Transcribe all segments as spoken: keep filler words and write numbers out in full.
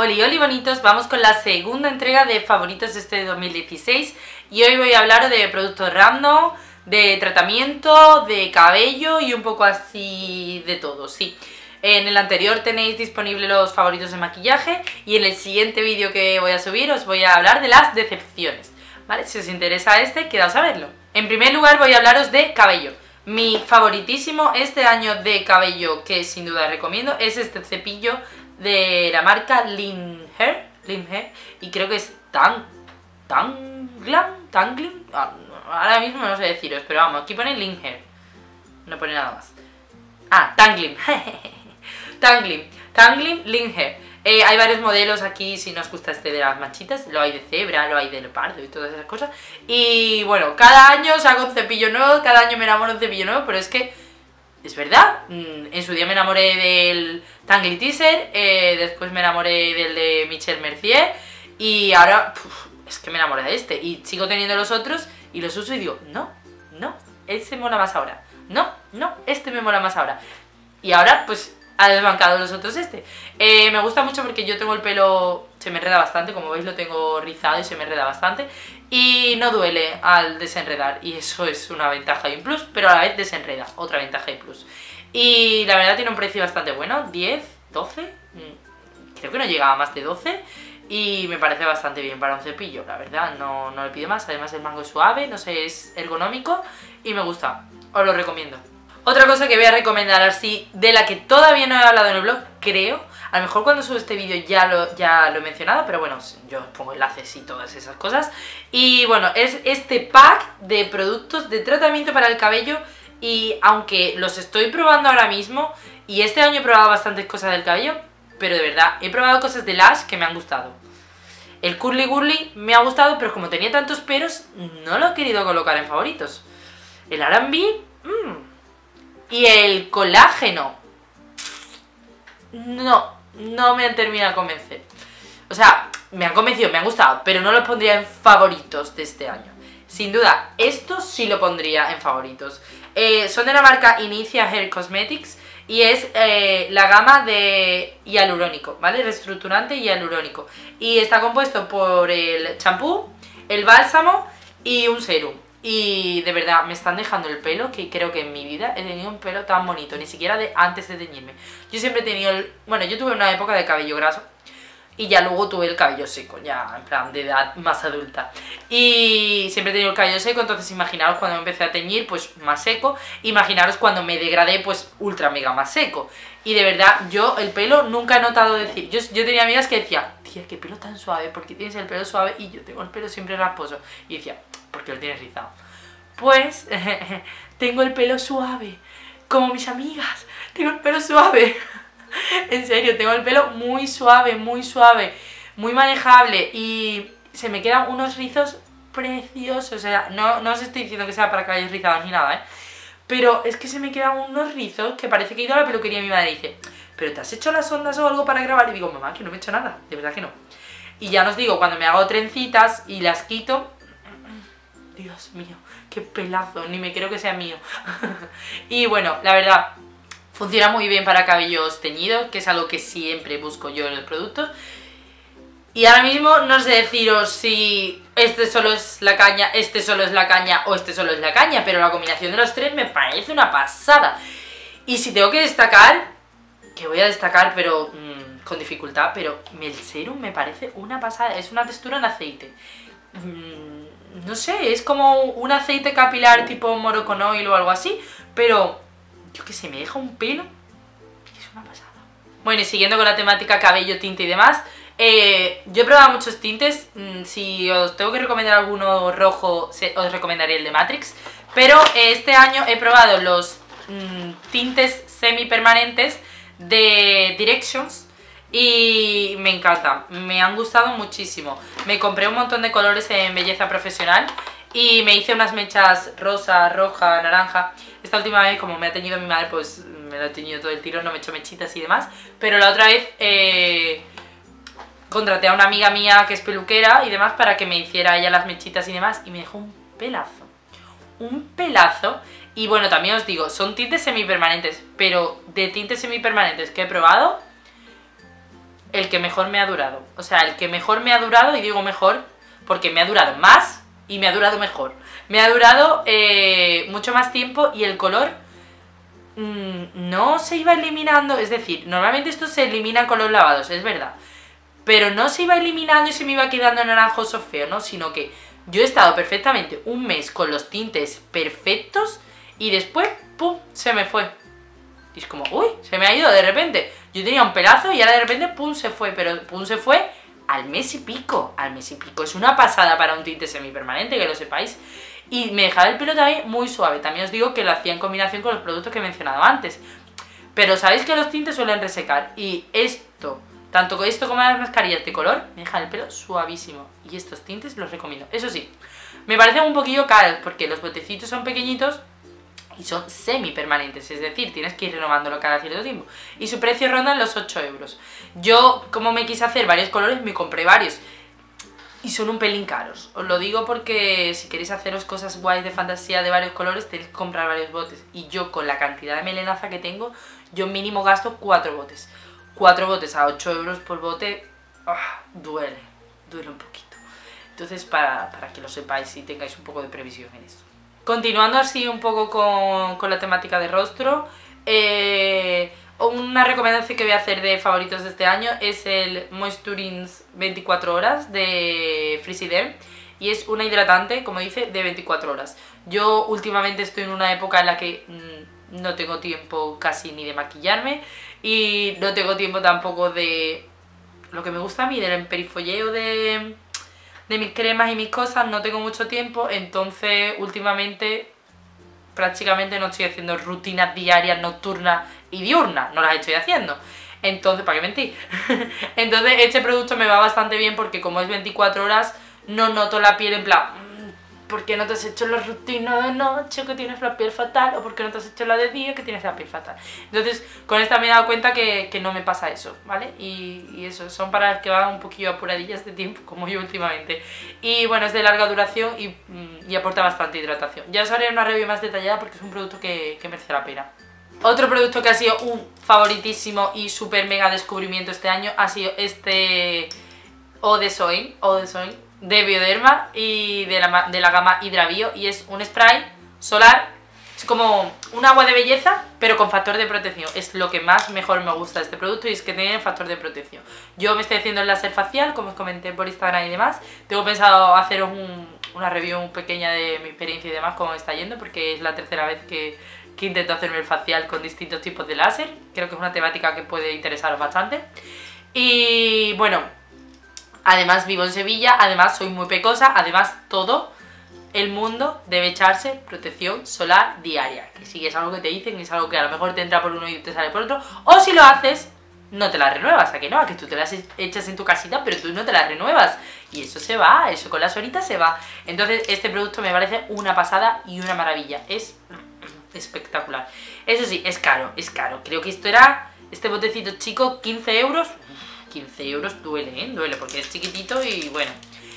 Oli, oli bonitos, vamos con la segunda entrega de favoritos de este dos mil dieciséis y hoy voy a hablar de productos random, de tratamiento, de cabello y un poco así de todo, sí. En el anterior tenéis disponibles los favoritos de maquillaje y en el siguiente vídeo que voy a subir os voy a hablar de las decepciones, ¿vale? Si os interesa este, quedaos a verlo. En primer lugar voy a hablaros de cabello. Mi favoritísimo este año de cabello, que sin duda recomiendo, es este cepillo de la marca Lin Hair, Lin Hair, y creo que es tan, Tanglam, Tanglim, ahora mismo no sé deciros, pero vamos, aquí pone Lin Hair, no pone nada más. Ah, Tanglim, Tanglim, Tanglim Lin Hair. Eh, hay varios modelos aquí, si no os gusta este de las manchitas, lo hay de cebra, lo hay de leopardo y todas esas cosas. Y bueno, cada año saco un cepillo nuevo, cada año me enamoro de un cepillo nuevo, pero es que es verdad, en su día me enamoré del Tangle Teaser, eh, después me enamoré del de Michel Mercier y ahora puf, es que me enamoré de este y sigo teniendo los otros y los uso y digo, no, no, este mola más ahora, no, no, este me mola más ahora. Y ahora pues ha desbancado los otros este. Eh, me gusta mucho porque yo tengo el pelo, se me enreda bastante, como veis lo tengo rizado y se me enreda bastante y no duele al desenredar y eso es una ventaja y un plus, pero a la vez desenreda, otra ventaja y plus. Y la verdad tiene un precio bastante bueno, diez, doce, creo que no llegaba a más de doce y me parece bastante bien para un cepillo, la verdad, no, no le pido más. Además el mango es suave, no sé, es ergonómico y me gusta, os lo recomiendo. Otra cosa que voy a recomendar así, de la que todavía no he hablado en el blog, creo, a lo mejor cuando subo este vídeo ya lo, ya lo he mencionado, pero bueno, yo os pongo enlaces y todas esas cosas. Y bueno, es este pack de productos de tratamiento para el cabello y aunque los estoy probando ahora mismo, y este año he probado bastantes cosas del cabello, pero de verdad, he probado cosas de Lash que me han gustado. El Curly Gurly me ha gustado, pero como tenía tantos peros, no lo he querido colocar en favoritos. El R and B, mmm. Y el colágeno, no, no me han terminado de convencer. O sea, me han convencido, me han gustado, pero no los pondría en favoritos de este año. Sin duda, estos sí lo pondría en favoritos. Eh, son de la marca Inicia Hair Cosmetics y es eh, la gama de hialurónico, ¿vale? Reestructurante y hialurónico. Y está compuesto por el champú, el bálsamo y un serum. Y de verdad, me están dejando el pelo, que creo que en mi vida he tenido un pelo tan bonito, ni siquiera de antes de teñirme. Yo siempre he tenido el... Bueno, yo tuve una época de cabello graso y ya luego tuve el cabello seco, ya en plan de edad más adulta. Y siempre he tenido el cabello seco, entonces imaginaros cuando me empecé a teñir, pues más seco. Imaginaros cuando me degradé, pues ultra mega más seco. Y de verdad, yo el pelo nunca he notado decir... Yo, yo tenía amigas que decían, tía, qué pelo tan suave, ¿por qué tienes el pelo suave? Y yo tengo el pelo siempre rasposo. Y decía, porque lo tienes rizado. Pues tengo el pelo suave, como mis amigas, tengo el pelo suave. En serio, tengo el pelo muy suave, muy suave, muy manejable y se me quedan unos rizos preciosos. O sea, no, no os estoy diciendo que sea para cabellos rizados ni nada, ¿eh? Pero es que se me quedan unos rizos que parece que he ido a la peluquería y mi madre dice, ¿pero te has hecho las ondas o algo para grabar? Y digo, mamá, que no me he hecho nada, de verdad que no. Y ya os digo, cuando me hago trencitas y las quito, Dios mío, qué pelazo, ni me creo que sea mío. Y bueno, la verdad, funciona muy bien para cabellos teñidos, que es algo que siempre busco yo en los productos. Y ahora mismo no sé deciros si este solo es la caña, este solo es la caña o este solo es la caña, pero la combinación de los tres me parece una pasada. Y si tengo que destacar, que voy a destacar pero mmm, con dificultad, pero el serum me parece una pasada, es una textura en aceite. Mmm, no sé, es como un aceite capilar tipo Moroccan Oil o algo así, pero yo que sé, me deja un pelo, es una pasada. Bueno, y siguiendo con la temática cabello, tinte y demás, eh, yo he probado muchos tintes. Si os tengo que recomendar alguno rojo, os recomendaré el de Matrix, pero este año he probado los mmm, tintes semipermanentes de Directions y me encantan, me han gustado muchísimo. Me compré un montón de colores en Belleza Profesional y me hice unas mechas rosa, roja, naranja. Esta última vez, como me ha teñido mi madre, pues me lo he teñido todo el tiro, no me he hecho mechitas y demás. Pero la otra vez eh, contraté a una amiga mía que es peluquera y demás para que me hiciera ella las mechitas y demás y me dejó un pelazo, un pelazo. Y bueno, también os digo, son tintes semipermanentes, pero de tintes semipermanentes que he probado, el que mejor me ha durado. O sea, el que mejor me ha durado, y digo mejor porque me ha durado más y me ha durado mejor. Me ha durado eh, mucho más tiempo y el color mmm, no se iba eliminando. Es decir, normalmente esto se elimina con los lavados, es verdad. Pero no se iba eliminando y se me iba quedando naranjoso feo, ¿no? Sino que yo he estado perfectamente un mes con los tintes perfectos y después, ¡pum!, se me fue. Y es como, uy, se me ha ido de repente. Yo tenía un pelazo y ahora de repente, pum, se fue. Pero pum, se fue al mes y pico. Al mes y pico. Es una pasada para un tinte semipermanente, que lo sepáis. Y me dejaba el pelo también muy suave. También os digo que lo hacía en combinación con los productos que he mencionado antes. Pero sabéis que los tintes suelen resecar. Y esto, tanto esto como las mascarillas de color, me dejan el pelo suavísimo. Y estos tintes los recomiendo. Eso sí, me parecen un poquillo caros porque los botecitos son pequeñitos y son semi-permanentes, es decir, tienes que ir renovándolo cada cierto tiempo. Y su precio ronda en los ocho euros. Yo, como me quise hacer varios colores, me compré varios. Y son un pelín caros. Os lo digo porque si queréis haceros cosas guays de fantasía de varios colores, tenéis que comprar varios botes. Y yo, con la cantidad de melenaza que tengo, yo mínimo gasto cuatro botes. Cuatro botes a ocho euros por bote, ¡ah!, duele. Duele un poquito. Entonces, para, para que lo sepáis y tengáis un poco de previsión en esto. Continuando así un poco con, con la temática de rostro, eh, una recomendación que voy a hacer de favoritos de este año es el Moisturins veinticuatro horas de Frisiderm, y es una hidratante, como dice, de veinticuatro horas. Yo últimamente estoy en una época en la que mmm, no tengo tiempo casi ni de maquillarme y no tengo tiempo tampoco de lo que me gusta a mí, del emperifolleo de... de mis cremas y mis cosas, no tengo mucho tiempo, entonces últimamente prácticamente no estoy haciendo rutinas diarias, nocturnas y diurnas, no las estoy haciendo. Entonces, ¿para qué mentir? Entonces este producto me va bastante bien porque como es veinticuatro horas, no noto la piel en plan, ¿por qué no te has hecho la rutina de noche que tienes la piel fatal? ¿O por qué no te has hecho la de día que tienes la piel fatal? Entonces, con esta me he dado cuenta que, que no me pasa eso, ¿vale? Y, y eso, son para las que van un poquillo apuradillas de tiempo, como yo últimamente. Y bueno, es de larga duración y, y aporta bastante hidratación. Ya os haré una review más detallada porque es un producto que, que merece la pena. Otro producto que ha sido un favoritísimo y súper mega descubrimiento este año ha sido este Eau de Soin, Eau de Soin, de Bioderma y de la, de la gama Hydra Bio, y es un spray solar, es como un agua de belleza pero con factor de protección. Es lo que más mejor me gusta de este producto, y es que tiene factor de protección. Yo me estoy haciendo el láser facial, como os comenté por Instagram y demás. Tengo pensado haceros un, una review pequeña de mi experiencia y demás, cómo me está yendo, porque es la tercera vez que, que intento hacerme el facial con distintos tipos de láser. Creo que es una temática que puede interesaros bastante. Y bueno, además vivo en Sevilla, además soy muy pecosa, además todo el mundo debe echarse protección solar diaria. Que si es algo que te dicen, es algo que a lo mejor te entra por uno y te sale por otro, o si lo haces, no te la renuevas, ¿a que no? A que tú te las echas en tu casita, pero tú no te las renuevas. Y eso se va, eso con las horitas se va. Entonces este producto me parece una pasada y una maravilla, es espectacular. Eso sí, es caro, es caro. Creo que esto era, este botecito chico, quince euros. quince euros duele, ¿eh? Duele porque es chiquitito y bueno.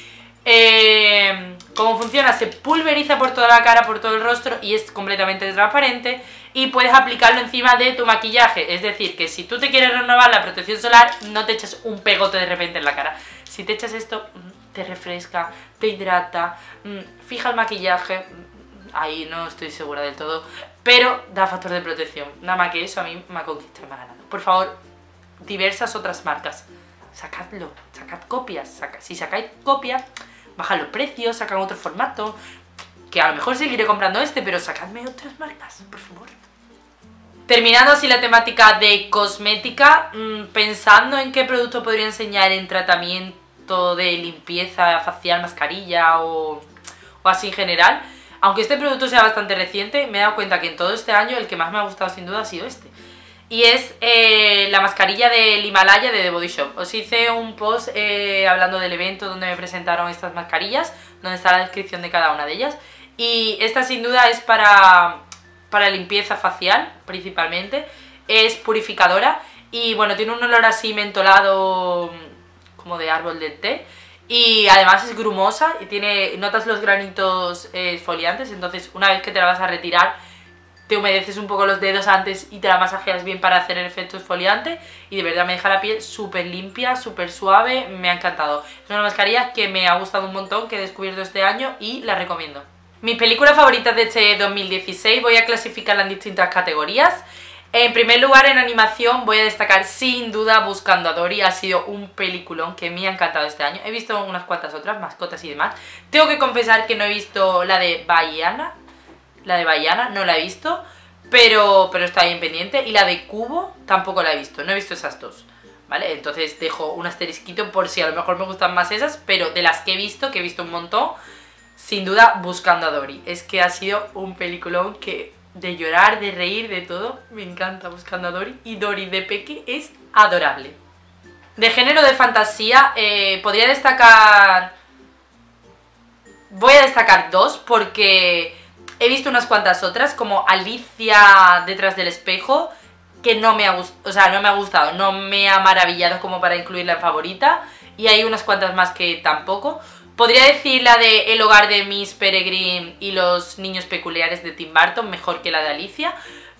Eh, ¿Cómo funciona? Se pulveriza por toda la cara, por todo el rostro, y es completamente transparente, y puedes aplicarlo encima de tu maquillaje. Es decir, que si tú te quieres renovar la protección solar, no te echas un pegote de repente en la cara. Si te echas esto, te refresca, te hidrata, fija el maquillaje. Ahí no estoy segura del todo, pero da factor de protección. Nada más que eso a mí me ha conquistado y me ha ganado. Por favor, diversas otras marcas, sacadlo, sacad copias, saca, si sacáis copias, bajad los precios, sacan otro formato, que a lo mejor seguiré comprando este, pero sacadme otras marcas, por favor. Terminando así la temática de cosmética, mmm, pensando en qué producto podría enseñar en tratamiento de limpieza facial, mascarilla o, o así en general. Aunque este producto sea bastante reciente, me he dado cuenta que en todo este año el que más me ha gustado sin duda ha sido este. Y es eh, la mascarilla del Himalaya de The Body Shop. Os hice un post eh, hablando del evento donde me presentaron estas mascarillas, donde está la descripción de cada una de ellas. Y esta sin duda es para, para limpieza facial, principalmente. Es purificadora y bueno, tiene un olor así mentolado, como de árbol de té. Y además es grumosa y tiene, notas los granitos eh, exfoliantes, entonces una vez que te la vas a retirar, te humedeces un poco los dedos antes y te la masajeas bien para hacer el efecto exfoliante, y de verdad me deja la piel súper limpia, súper suave, me ha encantado. Es una mascarilla que me ha gustado un montón, que he descubierto este año y la recomiendo. Mis películas favoritas de este dos mil dieciséis voy a clasificarlas en distintas categorías. En primer lugar, en animación voy a destacar sin duda Buscando a Dory. Ha sido un peliculón que me ha encantado este año. He visto unas cuantas otras, Mascotas y demás. Tengo que confesar que no he visto la de Baiana. La de Baiana no la he visto, pero, pero está bien pendiente. Y la de Cubo tampoco la he visto, no he visto esas dos, ¿vale? Entonces dejo un asterisquito por si a lo mejor me gustan más esas, pero de las que he visto, que he visto un montón, sin duda Buscando a Dory. Es que ha sido un peliculón que... de llorar, de reír, de todo. Me encanta Buscando a Dory. Y Dory de peque es adorable. De género de fantasía, eh, podría destacar... Voy a destacar dos porque he visto unas cuantas otras, como Alicia detrás del espejo, que no me ha gustado, o sea, no me ha gustado, no me ha maravillado como para incluirla en favorita. Y hay unas cuantas más que tampoco. Podría decir la de El hogar de Miss Peregrine y los niños peculiares de Tim Burton, mejor que la de Alicia,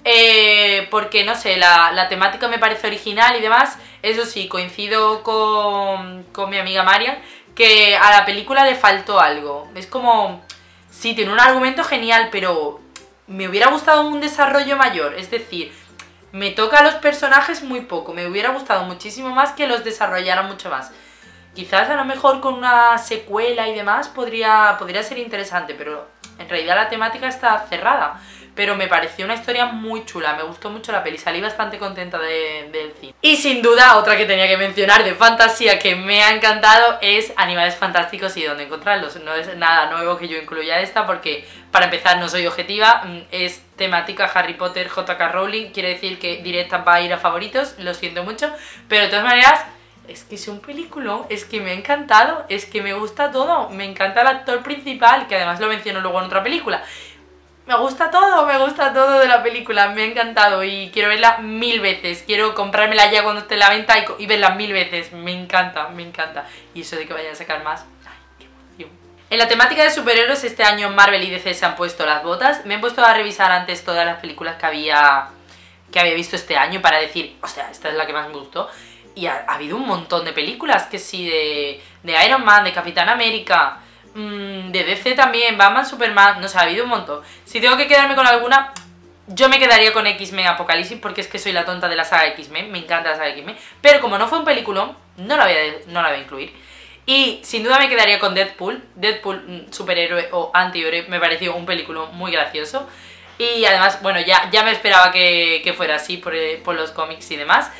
eh, porque no sé, la, la temática me parece original y demás. Eso sí, coincido con, con mi amiga Marian, que a la película le faltó algo. Es como, sí, tiene un argumento genial, pero me hubiera gustado un desarrollo mayor. Es decir, me toca a los personajes muy poco, me hubiera gustado muchísimo más que los desarrollaran mucho más. Quizás a lo mejor con una secuela y demás podría, podría ser interesante, pero en realidad la temática está cerrada. Pero me pareció una historia muy chula, me gustó mucho la peli, salí bastante contenta de, del cine. Y sin duda, otra que tenía que mencionar de fantasía que me ha encantado es Animales Fantásticos y dónde encontrarlos. No es nada nuevo que yo incluya esta porque, para empezar, no soy objetiva, es temática Harry Potter, J K Rowling, quiere decir que directa va a ir a favoritos, lo siento mucho, pero de todas maneras... es que es un peliculón, es que me ha encantado, es que me gusta todo, me encanta el actor principal, que además lo menciono luego en otra película. Me gusta todo, me gusta todo de la película, me ha encantado y quiero verla mil veces, quiero comprármela ya cuando esté en la venta y, y verla mil veces, me encanta, me encanta. Y eso de que vayan a sacar más, ay, qué emoción. En la temática de superhéroes este año Marvel y D C se han puesto las botas. Me he puesto a revisar antes todas las películas que había, que había visto este año para decir, o sea, esta es la que más me gustó. Y ha, ha habido un montón de películas, que sí, de, de Iron Man, de Capitán América, mmm, de D C también, Batman, Superman, no sé, ha habido un montón. Si tengo que quedarme con alguna, yo me quedaría con X-Men Apocalipsis, porque es que soy la tonta de la saga X-Men, me encanta la saga X-Men, pero como no fue un peliculón, no la voy a, no la voy a incluir. Y sin duda me quedaría con Deadpool, Deadpool, superhéroe o antihéroe, me pareció un peliculón muy gracioso. Y además, bueno, ya, ya me esperaba que, que fuera así por, por los cómics y demás.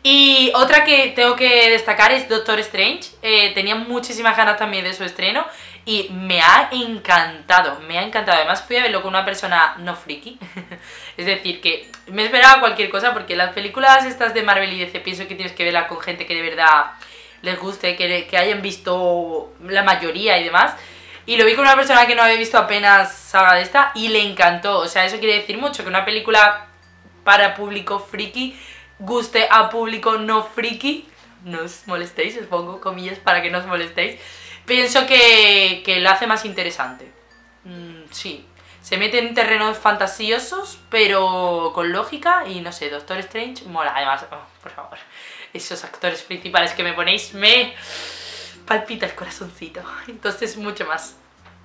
Y otra que tengo que destacar es Doctor Strange. Eh, tenía muchísimas ganas también de su estreno y me ha encantado, me ha encantado. Además fui a verlo con una persona no friki, es decir, que me esperaba cualquier cosa porque las películas estas de Marvel y D C pienso que tienes que verlas con gente que de verdad les guste, que, que hayan visto la mayoría y demás. Y lo vi con una persona que no había visto apenas saga de esta y le encantó. O sea, eso quiere decir mucho, que una película para público friki guste a público no friki. No os molestéis, os pongo comillas para que no os molestéis. Pienso que, que lo hace más interesante. Mm, sí, se mete en terrenos fantasiosos, pero con lógica. Y no sé, Doctor Strange mola. Además, oh, por favor, esos actores principales que me ponéis me palpita el corazoncito. Entonces, mucho más.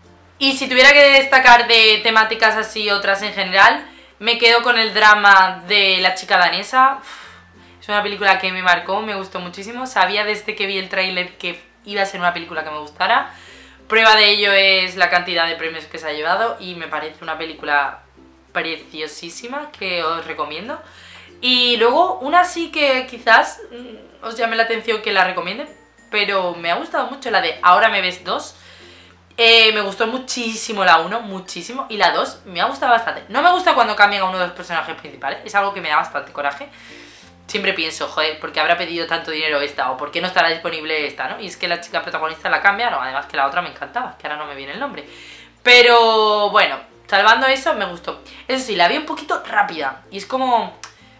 Y si tuviera que destacar de temáticas así, otras en general, me quedo con el drama de La chica danesa. Es una película que me marcó, me gustó muchísimo. Sabía desde que vi el tráiler que iba a ser una película que me gustara. Prueba de ello es la cantidad de premios que se ha llevado y me parece una película preciosísima que os recomiendo. Y luego una sí que quizás mmm, os llame la atención que la recomiende, pero me ha gustado mucho, la de Ahora me ves dos. Eh, me gustó muchísimo la uno, muchísimo, y la dos me ha gustado bastante. No me gusta cuando cambian a uno de los personajes principales, es algo que me da bastante coraje. Siempre pienso, joder, ¿por qué habrá pedido tanto dinero esta? ¿O por qué no estará disponible esta, no? Y es que la chica protagonista la cambiaron, además que la otra me encantaba, que ahora no me viene el nombre. Pero bueno, salvando eso, me gustó. Eso sí, la vi un poquito rápida, y es como...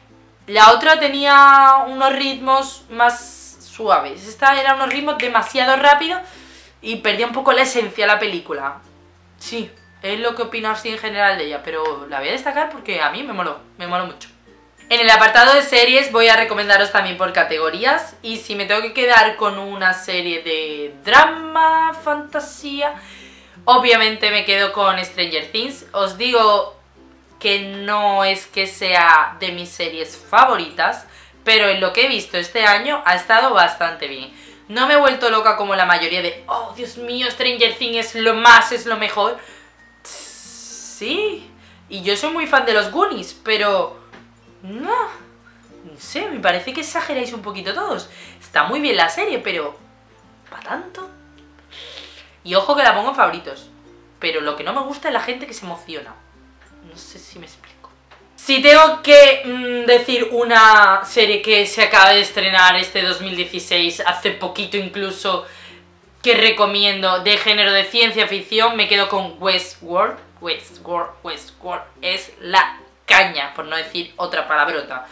La otra tenía unos ritmos más suaves, esta era unos ritmos demasiado rápidos y perdía un poco la esencia de la película. Sí, Es lo que opino así en general de ella, pero la voy a destacar porque a mí me moló, me moló mucho. En el apartado de series voy a recomendaros también por categorías, y si me tengo que quedar con una serie de drama, fantasía, obviamente me quedo con Stranger Things. Os digo que no es que sea de mis series favoritas, pero en lo que he visto este año ha estado bastante bien. No me he vuelto loca como la mayoría de, oh Dios mío, Stranger Things es lo más, es lo mejor. Sí, y yo soy muy fan de los Goonies, pero no, no sé, me parece que exageráis un poquito todos. Está muy bien la serie, pero ¿para tanto? Y ojo que la pongo en favoritos, pero lo que no me gusta es la gente que se emociona. No sé si me explico. Si tengo que mmm, decir una serie que se acaba de estrenar este dos mil dieciséis, hace poquito incluso, que recomiendo, de género de ciencia ficción, me quedo con Westworld. Westworld, Westworld es la caña, por no decir otra palabrota.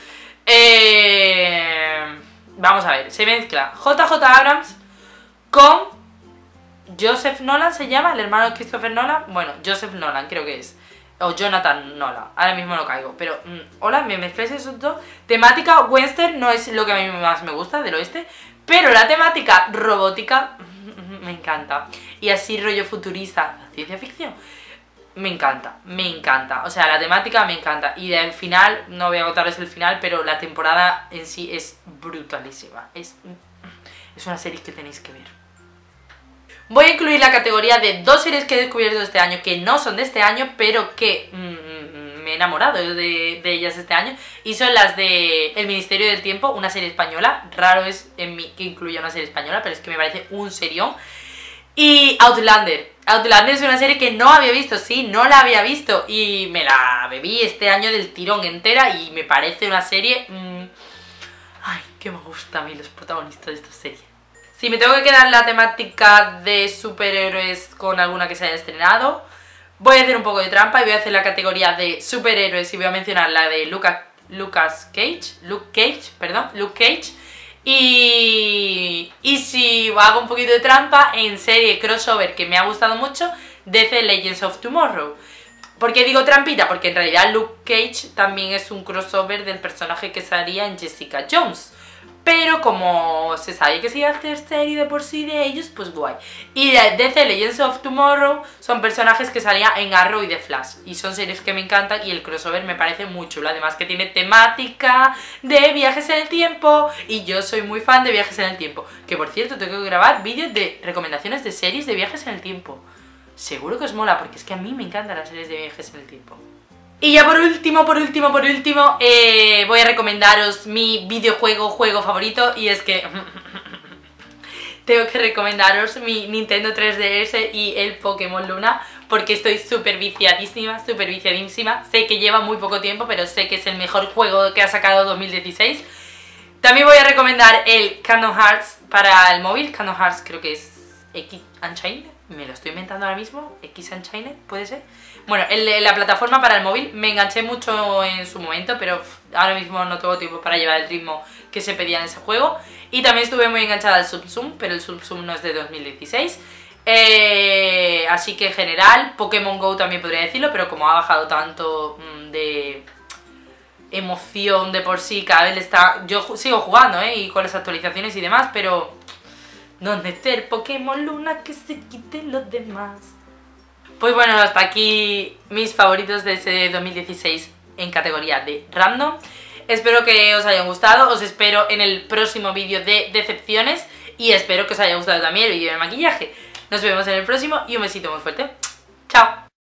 Eh, vamos a ver, se mezcla J J Abrams con Joseph Nolan, se llama, el hermano de Christopher Nolan. Bueno, Joseph Nolan creo que es, o Jonathan Nolan, ahora mismo no caigo. Pero, mmm, hola, me mezcláis esos dos. Temática western no es lo que a mí más me gusta del oeste, pero la temática robótica me encanta. Y así rollo futurista, ciencia ficción, me encanta, me encanta. O sea, la temática me encanta. Y del final, no voy a contarles el final, pero la temporada en sí es brutalísima. Es, es una serie que tenéis que ver. Voy a incluir la categoría de dos series que he descubierto este año, que no son de este año, pero que mmm, me he enamorado de, de ellas este año. Y son las de El Ministerio del Tiempo, una serie española. Raro es en mí que incluya una serie española, pero es que me parece un serión. Y Outlander. Outlander es una serie que no había visto, sí, no la había visto. Y me la bebí este año del tirón entera y me parece una serie... Mmm, ay, que me gustan a mí los protagonistas de esta serie. Si me tengo que quedar en la temática de superhéroes con alguna que se haya estrenado, voy a hacer un poco de trampa y voy a hacer la categoría de superhéroes y voy a mencionar la de Luca, Lucas Cage, Luke Cage, perdón, Luke Cage. Y, y si hago un poquito de trampa, en serie crossover que me ha gustado mucho, D C Legends of Tomorrow. ¿Por qué digo trampita? Porque en realidad Luke Cage también es un crossover del personaje que salía en Jessica Jones. Pero como se sabe que se iba a hacer serie de por sí de ellos, pues guay. Y de D C Legends of Tomorrow son personajes que salían en Arrow y The Flash. Y son series que me encantan y el crossover me parece muy chulo. Además que tiene temática de viajes en el tiempo. Y yo soy muy fan de viajes en el tiempo. Que por cierto, tengo que grabar vídeos de recomendaciones de series de viajes en el tiempo. Seguro que os mola, porque es que a mí me encantan las series de viajes en el tiempo. Y ya por último, por último, por último, eh, voy a recomendaros mi videojuego, juego favorito. Y es que tengo que recomendaros mi Nintendo tres D S y el Pokémon Luna, porque estoy súper viciadísima, súper viciadísima. Sé que lleva muy poco tiempo, pero sé que es el mejor juego que ha sacado dos mil dieciséis. También voy a recomendar el Kingdom Hearts para el móvil. Kingdom Hearts creo que es X Unchained, me lo estoy inventando ahora mismo, X Unchained, ¿puede ser? Bueno, el, la plataforma para el móvil, me enganché mucho en su momento, pero ahora mismo no tengo tiempo para llevar el ritmo que se pedía en ese juego. Y también estuve muy enganchada al Subsum, pero el Subsum no es de dos mil dieciséis. Eh, así que en general, Pokémon Go también podría decirlo, pero como ha bajado tanto mmm, de emoción de por sí, cada vez le está... Yo sigo jugando, ¿eh? Y con las actualizaciones y demás, pero... ¿dónde está el Pokémon Luna que se quite los demás? Pues bueno, hasta aquí mis favoritos de ese dos mil dieciséis en categoría de random. Espero que os hayan gustado, os espero en el próximo vídeo de decepciones y espero que os haya gustado también el vídeo de maquillaje. Nos vemos en el próximo y un besito muy fuerte. ¡Chao!